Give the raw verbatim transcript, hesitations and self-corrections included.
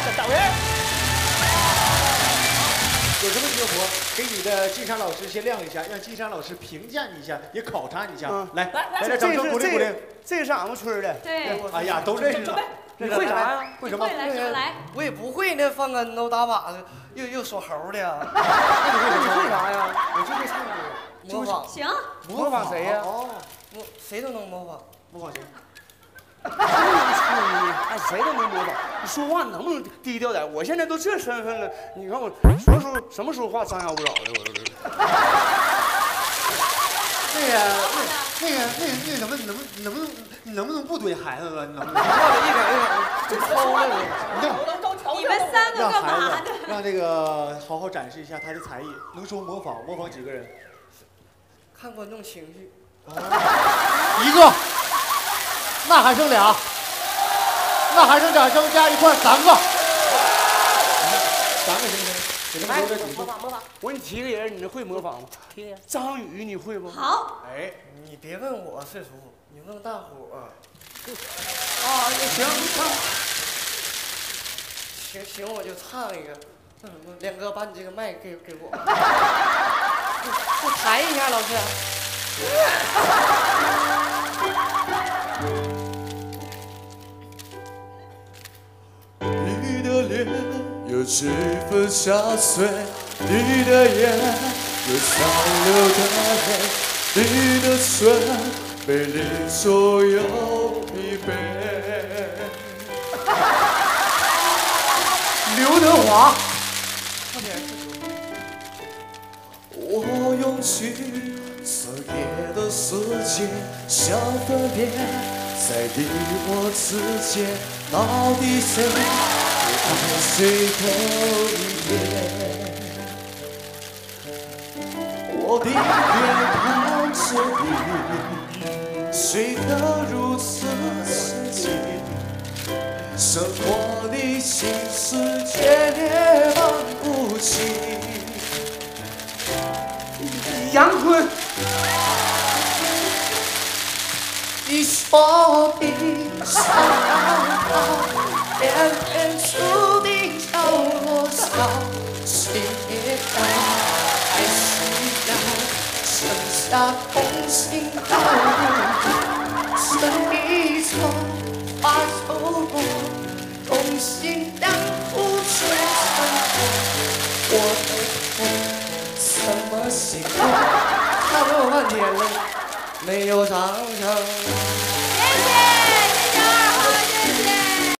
导员。 有什么绝活，给你的金山老师先亮一下，让金山老师评价你一下，也考察你一下。 嗯、 来，来点掌声鼓励鼓励。 这个是俺们村的。 对。 哎呀，都认识了。 你会啥呀？ 会什么？ 来说来。 我也不会那翻跟头、打靶子，又又锁喉的。 那你会你会啥呀？ 我就会唱歌，模仿。 行。 模仿谁呀？ 哦，模谁都能模仿。 模仿谁？ 真能唱你，哎，谁都能模仿。你说话能不能低调点？我现在都这身份了，你看我什么时候什么时候话张牙舞爪的，我都是。 那个，那个，那个，那个，能不能，能不能，能不能，你能不能不怼孩子了？你能不能？ 一点一点，真抠了你。你们三个干嘛的？ 让这个好好展示一下他的才艺，能说模仿，模仿几个人？ 看观众情绪。 一个。那还剩俩，那还剩俩，增加一块三个，三个行不行？给他们留点底数。 模仿模仿。 我给你提个人，你会模仿吗？ 提个人。 张宇，你会不？ 好。 哎，你别问我岁数，你问大伙儿。 啊，行，唱。 行行，我就唱一个。那什么，亮哥，把你这个麦给给我。就弹一下，老师。 你的脸有几分憔悴，你的眼有残留的泪，你的嘴被你左右疲惫。 刘德华， 我用尽彻夜的时间想分辨，在你我之间，到底谁会爱谁多一点？我宁愿看着你睡得如此沉静，生活的心事渐渐忘不清。 杨坤。 你说的想好，偏偏注定叫我小心肝，还是要剩下痛心到底，剩一场花秋过，同心两处却成祸，我的痛怎么形容？ 唱这么半天了，没有掌声。 谢谢。